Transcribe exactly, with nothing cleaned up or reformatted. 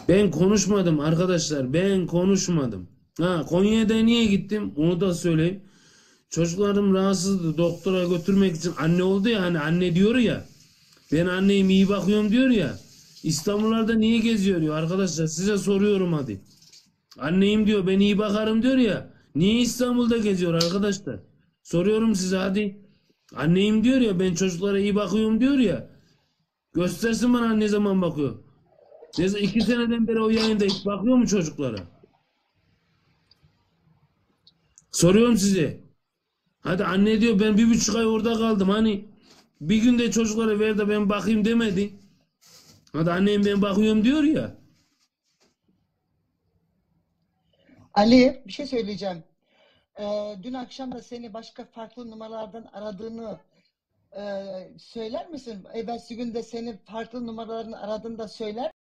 Ben konuşmadım arkadaşlar. Ben konuşmadım. Ha, Konya'da niye gittim? Onu da söyleyeyim. Çocuklarım rahatsızdı. Doktora götürmek için anne oldu ya, hani anne diyor ya. Ben anneyim, iyi bakıyorum diyor ya. İstanbullarda niye geziyor diyor arkadaşlar. Size soruyorum hadi. Anneyim diyor, ben iyi bakarım diyor ya. Niye İstanbul'da geziyor arkadaşlar? Soruyorum size hadi. Anneyim diyor ya, ben çocuklara iyi bakıyorum diyor ya. Göstersin bana ne zaman bakıyor. Ne zaman, iki seneden beri o yayında hiç bakıyor mu çocuklara? Soruyorum size. Hadi anne diyor, ben bir buçuk ay orada kaldım. Hani bir günde çocuklara ver de ben bakayım demedi. Hadi annem ben bakıyorum diyor ya. Ali, bir şey söyleyeceğim. Ee, dün akşam da seni başka farklı numaralardan aradığını e, söyler misin? Evvelsi gün de seni farklı numaralardan aradığını da söyler